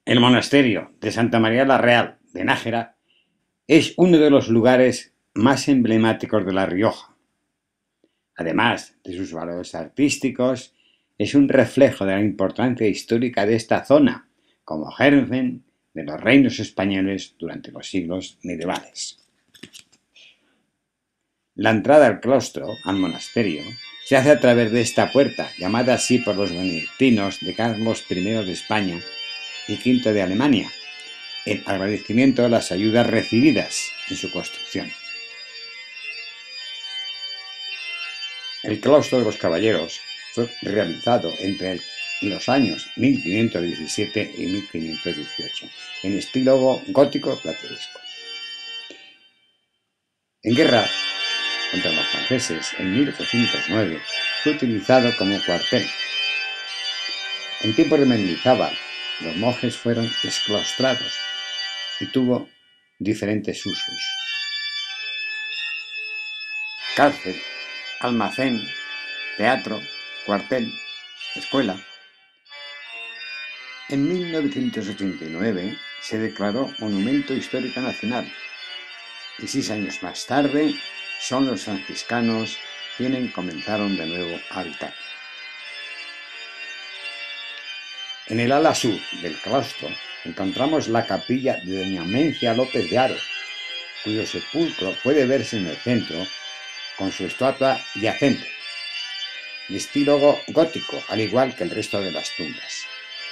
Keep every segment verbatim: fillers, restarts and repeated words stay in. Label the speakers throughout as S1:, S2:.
S1: El monasterio de Santa María la Real de Nájera es uno de los lugares más emblemáticos de La Rioja. Además de sus valores artísticos, es un reflejo de la importancia histórica de esta zona como germen de los reinos españoles durante los siglos medievales. La entrada al claustro, al monasterio, se hace a través de esta puerta, llamada así por los benedictinos de Carlos primero de España y quinto de Alemania, en agradecimiento a las ayudas recibidas en su construcción. El claustro de los caballeros fue realizado entre los años mil quinientos diecisiete y mil quinientos dieciocho, en estilo gótico plateresco. En guerra contra los franceses en mil ochocientos nueve fue utilizado como cuartel. En tiempos de Mendizábal, los monjes fueron exclaustrados y tuvo diferentes usos: cárcel, almacén, teatro, cuartel, escuela. En mil novecientos ochenta y nueve se declaró Monumento Histórico Nacional y seis años más tarde son los franciscanos quienes comenzaron de nuevo a habitar. En el ala sur del claustro encontramos la capilla de doña Mencia López de Haro, cuyo sepulcro puede verse en el centro con su estatua yacente, de estilo gótico, al igual que el resto de las tumbas.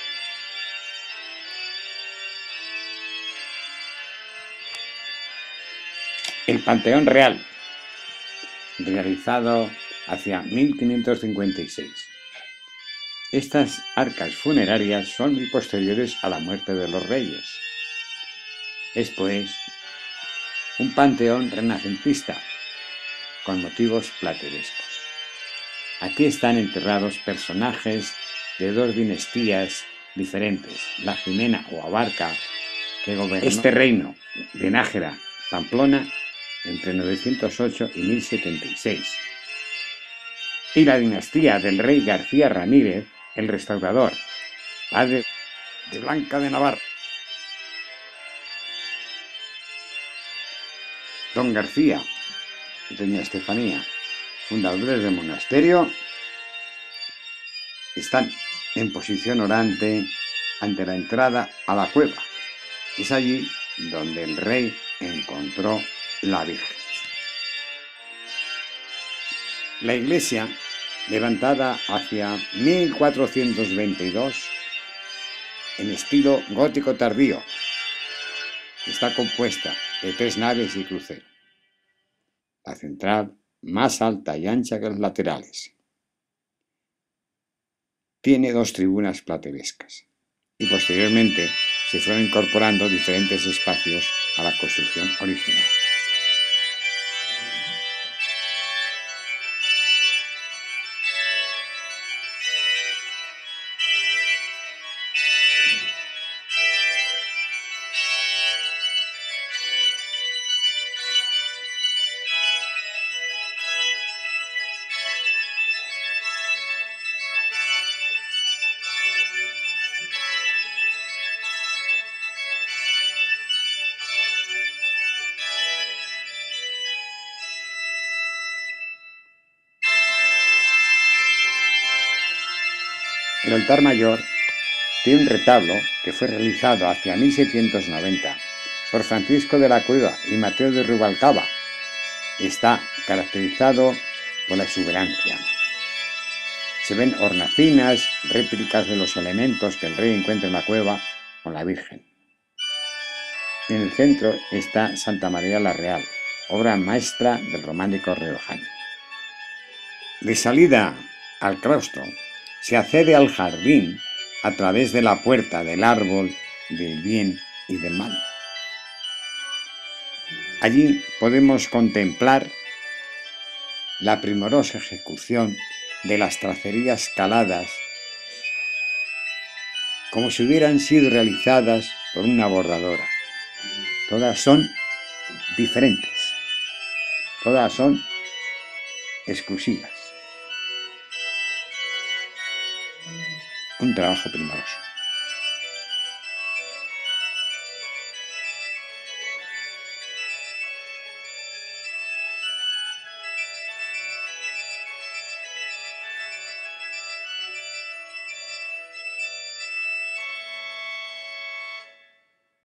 S1: El Panteón Real, realizado hacia mil quinientos cincuenta y seis. Estas arcas funerarias son muy posteriores a la muerte de los reyes. Es, pues, un panteón renacentista con motivos platerescos. Aquí están enterrados personajes de dos dinastías diferentes, la Jimena o Abarca, que gobernó este reino de Nájera, Pamplona, entre novecientos ocho y mil setenta y seis, y la dinastía del rey García Ramírez, el Restaurador, padre de Blanca de Navarra. Don García y doña Estefanía, fundadores del monasterio, están en posición orante ante la entrada a la cueva. Es allí donde el rey encontró la Virgen. La iglesia, levantada hacia mil cuatrocientos veintidós en estilo gótico tardío, está compuesta de tres naves y crucero. La central, más alta y ancha que los laterales, tiene dos tribunas platerescas y posteriormente se fueron incorporando diferentes espacios a la construcción original. El altar mayor tiene un retablo que fue realizado hacia mil setecientos noventa por Francisco de la Cueva y Mateo de Rubalcaba. Está caracterizado por la exuberancia. Se ven hornacinas, réplicas de los elementos que el rey encuentra en la cueva con la Virgen. En el centro está Santa María la Real, obra maestra del románico riojano. De salida al claustro, se accede al jardín a través de la puerta del árbol del bien y del mal. Allí podemos contemplar la primorosa ejecución de las tracerías caladas, como si hubieran sido realizadas por una bordadora. Todas son diferentes, todas son exclusivas. Un trabajo primoroso.